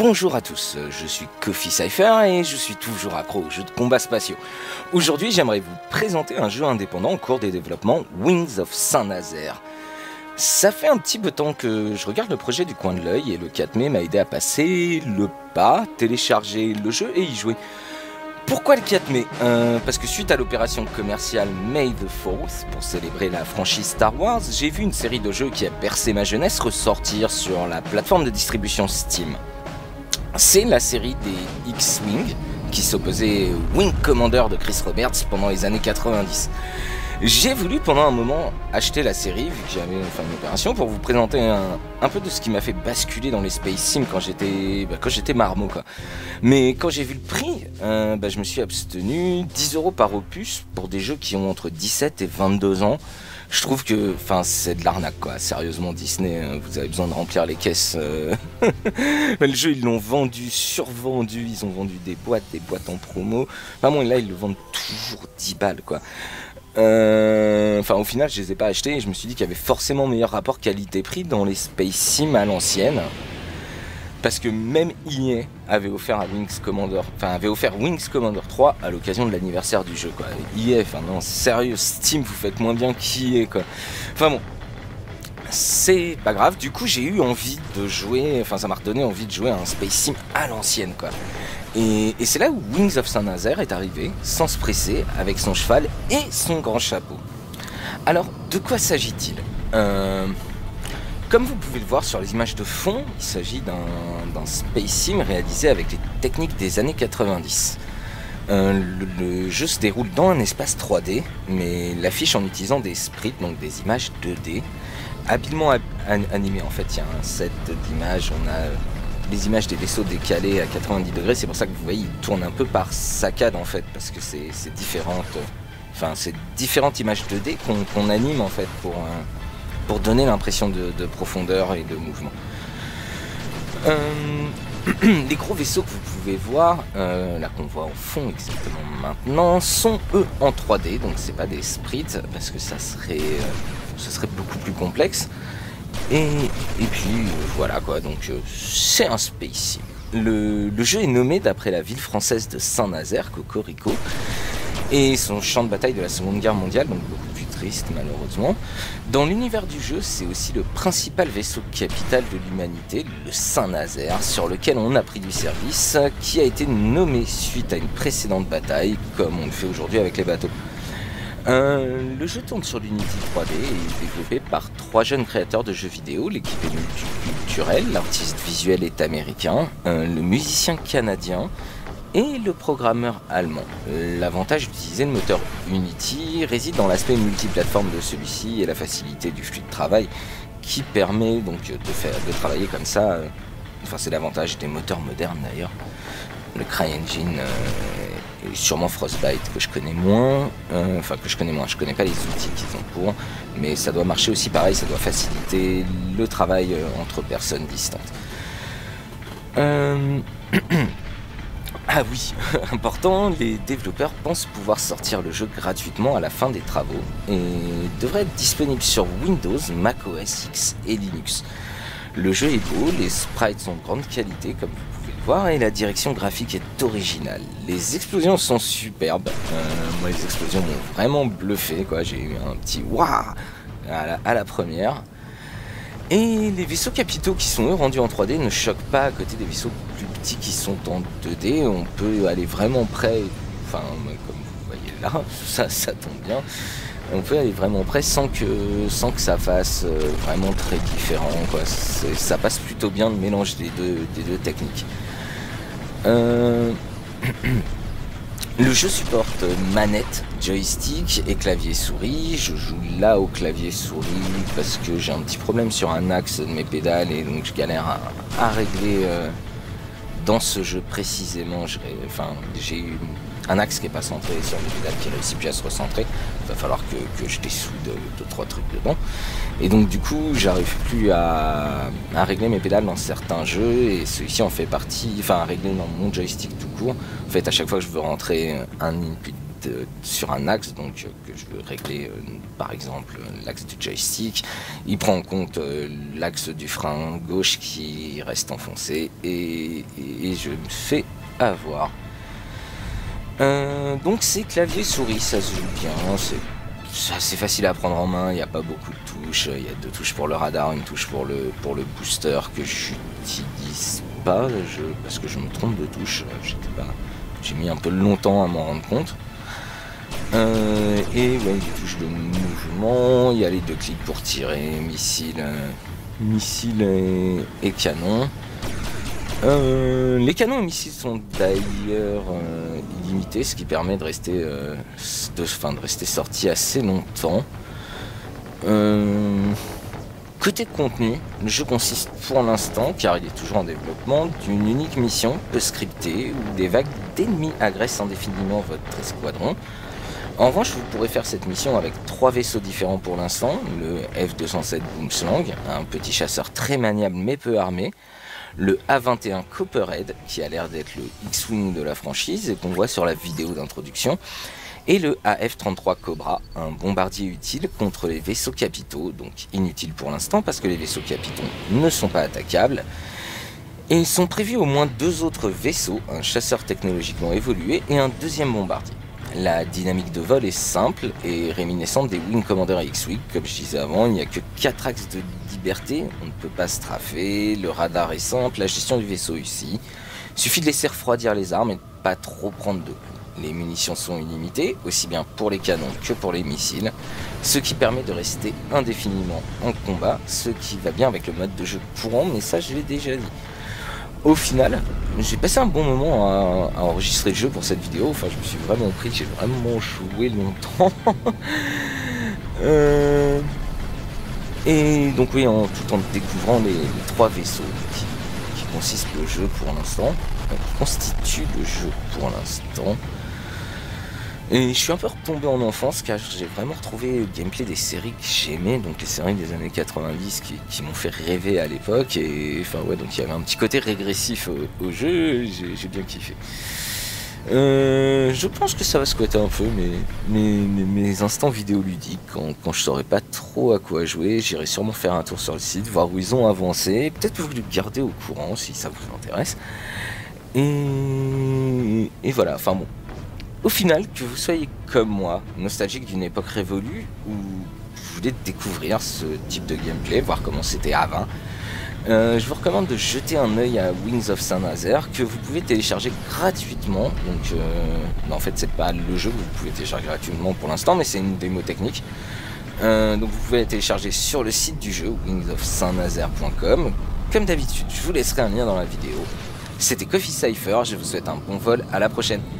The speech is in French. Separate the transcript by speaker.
Speaker 1: Bonjour à tous, je suis Coffee Cypher et je suis toujours accro aux jeux de combat spatiaux. Aujourd'hui, j'aimerais vous présenter un jeu indépendant en cours de développement, Wings of Saint-Nazaire. Ça fait un petit peu de temps que je regarde le projet du coin de l'œil et le 4 mai m'a aidé à passer le pas, télécharger le jeu et y jouer. Pourquoi le 4 mai Parce que suite à l'opération commerciale May the 4th, pour célébrer la franchise Star Wars, j'ai vu une série de jeux qui a bercé ma jeunesse ressortir sur la plateforme de distribution Steam. C'est la série des X-Wing qui s'opposait au Wing Commander de Chris Roberts pendant les années 90. J'ai voulu pendant un moment acheter la série, vu que j'avais fait une opération, pour vous présenter un peu de ce qui m'a fait basculer dans les Space Sim quand j'étais marmot, quoi. Mais quand j'ai vu le prix, je me suis abstenu. 10 € par opus pour des jeux qui ont entre 17 et 22 ans. Je trouve que c'est de l'arnaque, quoi. Sérieusement, Disney, vous avez besoin de remplir les caisses. Le jeu, ils l'ont vendu, survendu. Ils ont vendu des boîtes en promo. Enfin bon, là, ils le vendent toujours 10 balles, quoi. Au final, je les ai pas achetés et je me suis dit qu'il y avait forcément meilleur rapport qualité-prix dans les Space Sim à l'ancienne. Parce que même EA avait offert Wings Commander 3 à l'occasion de l'anniversaire du jeu, quoi. EA, non, sérieux, Steam, vous faites moins bien qu'EA, quoi. Enfin bon, c'est pas grave. Du coup, j'ai eu envie de jouer, ça m'a redonné envie de jouer à un Space Sim à l'ancienne, quoi. Et c'est là où Wings of Saint-Nazaire est arrivé, sans se presser, avec son cheval et son grand chapeau. Alors, de quoi s'agit-il ? Comme vous pouvez le voir sur les images de fond, il s'agit d'un Space Sim réalisé avec les techniques des années 90. Le jeu se déroule dans un espace 3D, mais l'affiche en utilisant des sprites, donc des images 2D, habilement animées. En fait, il y a un set d'images, on a les images des vaisseaux décalés à 90 degrés, c'est pour ça que vous voyez, il tourne un peu par saccade en fait, parce que c'est différentes images 2D qu'on anime en fait pour donner l'impression de profondeur et de mouvement. Les gros vaisseaux que vous pouvez voir, là qu'on voit au fond exactement maintenant, sont eux en 3D, donc c'est pas des sprites, parce que ce serait beaucoup plus complexe. Et puis voilà quoi, donc c'est un Space Sim. Le jeu est nommé d'après la ville française de Saint-Nazaire, Cocorico, et son champ de bataille de la Seconde Guerre mondiale, donc beaucoup plus triste malheureusement. Dans l'univers du jeu, c'est aussi le principal vaisseau capital de l'humanité, le Saint-Nazaire, sur lequel on a pris du service, qui a été nommé suite à une précédente bataille, comme on le fait aujourd'hui avec les bateaux. Le jeu tourne sur l'Unity 3D et est développé par 3 jeunes créateurs de jeux vidéo. L'équipe est multiculturelle, l'artiste visuel est américain, le musicien canadien et le programmeur allemand. L'avantage d'utiliser le moteur Unity réside dans l'aspect multiplateforme de celui-ci et la facilité du flux de travail qui permet donc de travailler comme ça. C'est l'avantage des moteurs modernes d'ailleurs. Le CryEngine et sûrement Frostbite que je connais moins, je connais pas les outils qu'ils ont pour, mais ça doit marcher aussi pareil, ça doit faciliter le travail entre personnes distantes. Ah oui, important, les développeurs pensent pouvoir sortir le jeu gratuitement à la fin des travaux et devrait être disponible sur Windows, macOS X et Linux. Le jeu est beau, les sprites sont de grande qualité comme vous pouvez le voir et la direction graphique est originale. Les explosions sont superbes, moi les explosions m'ont vraiment bluffé, quoi. J'ai eu un petit waouh à la première. Et les vaisseaux capitaux qui sont eux rendus en 3D ne choquent pas à côté des vaisseaux plus petits qui sont en 2D. On peut aller vraiment près, comme vous voyez là, ça tombe bien. On peut aller vraiment près sans que ça fasse vraiment très différent, quoi. Ça passe plutôt bien le mélange des deux techniques. Le jeu supporte manette, joystick et clavier souris. Je joue là au clavier souris parce que j'ai un petit problème sur un axe de mes pédales et donc je galère à régler dans ce jeu précisément. J'ai eu un axe qui n'est pas centré sur les pédales qui réussit plus à se recentrer. Il va falloir que je dessoude 2-3 trucs dedans. Et donc du coup j'arrive plus à régler mes pédales dans certains jeux et celui-ci en fait partie, à régler dans mon joystick tout court. En fait à chaque fois que je veux rentrer un input sur un axe, donc que je veux régler par exemple l'axe du joystick. Il prend en compte l'axe du frein gauche qui reste enfoncé et je me fais avoir. Donc c'est clavier souris, ça se joue bien, c'est assez facile à prendre en main, il n'y a pas beaucoup de touches, il y a 2 touches pour le radar, une touche pour le booster que j'utilise pas, parce que je me trompe de touche, j'ai mis un peu longtemps à m'en rendre compte. Et ouais, des touches de mouvement, il y a les 2 clics pour tirer, missile et canon. Les canons et missiles sont d'ailleurs illimités, ce qui permet de rester, sorti assez longtemps. Côté contenu, le jeu consiste pour l'instant, car il est toujours en développement, d'une unique mission peu scriptée où des vagues d'ennemis agressent indéfiniment votre escadron. En revanche, vous pourrez faire cette mission avec 3 vaisseaux différents pour l'instant, le F-207 Boomslang, un petit chasseur très maniable mais peu armé, le A-21 Copperhead, qui a l'air d'être le X-Wing de la franchise et qu'on voit sur la vidéo d'introduction, et le AF-33 Cobra, un bombardier utile contre les vaisseaux capitaux, donc inutile pour l'instant parce que les vaisseaux capitaux ne sont pas attaquables. Et ils sont prévus au moins 2 autres vaisseaux, un chasseur technologiquement évolué et un 2e bombardier. La dynamique de vol est simple et réminiscente des Wing Commander X-Wing, comme je disais avant, il n'y a que 4 axes de liberté, on ne peut pas strafer, le radar est simple, la gestion du vaisseau ici. Il suffit de laisser refroidir les armes et de pas trop prendre de coups. Les munitions sont illimitées, aussi bien pour les canons que pour les missiles, ce qui permet de rester indéfiniment en combat, ce qui va bien avec le mode de jeu courant, mais ça je l'ai déjà dit. Au final, j'ai passé un bon moment à enregistrer le jeu pour cette vidéo, enfin je me suis vraiment pris, j'ai vraiment joué longtemps. Et donc oui, tout en découvrant les 3 vaisseaux qui consistent le jeu pour l'instant, qui constituent le jeu pour l'instant. Et je suis un peu retombé en enfance car j'ai vraiment retrouvé le gameplay des séries que j'aimais, donc les séries des années 90 qui m'ont fait rêver à l'époque. Et enfin ouais, donc il y avait un petit côté régressif au jeu, j'ai bien kiffé. Je pense que ça va squatter un peu mes instants vidéoludiques quand je saurais pas trop à quoi jouer. J'irai sûrement faire un tour sur le site, voir où ils ont avancé, peut-être vous le garder au courant si ça vous intéresse. Et voilà, enfin bon. Au final, que vous soyez comme moi, nostalgique d'une époque révolue, ou vous voulez découvrir ce type de gameplay, voir comment c'était avant, je vous recommande de jeter un œil à Wings of Saint-Nazaire, que vous pouvez télécharger gratuitement. Donc, en fait, c'est pas le jeu que vous pouvez télécharger gratuitement pour l'instant, mais c'est une démo technique. Donc, vous pouvez la télécharger sur le site du jeu, wingsofsaintnazaire.com. Comme d'habitude, je vous laisserai un lien dans la vidéo. C'était Coffee Cypher, je vous souhaite un bon vol, à la prochaine.